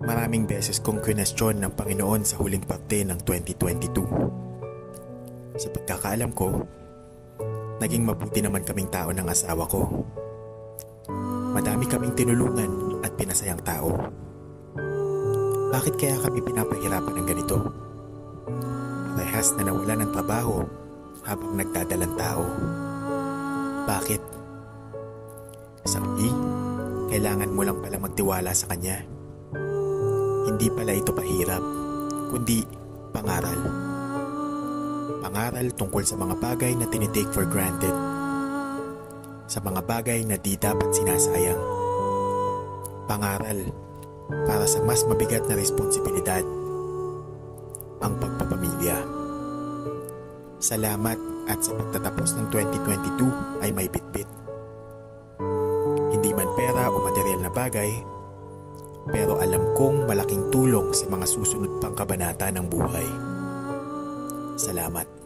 Maraming beses kong kwestiyon ng Panginoon sa huling parte ng 2022. Sa pagkakaalam ko, naging mabuti naman kaming tao ng asawa ko. Madami kaming tinulungan at pinasayang tao. Bakit kaya kami pinapahirapan ng ganito? Parehas na nawala ng trabaho habang nagdadalang tao. Bakit? Sabi, kailangan mo lang pala magtiwala sa Kanya. Hindi pala ito pahirap, kundi pangaral. Pangaral tungkol sa mga bagay na tinitake for granted. Sa mga bagay na di dapat sinasayang. Pangaral para sa mas mabigat na responsibilidad, ang pagpapamilya. Salamat at sa pagtatapos ng 2022 ay may bitbit. Hindi man pera o material na bagay, pero alam kong malaking tulong sa mga susunod pang kabanata ng buhay. Salamat.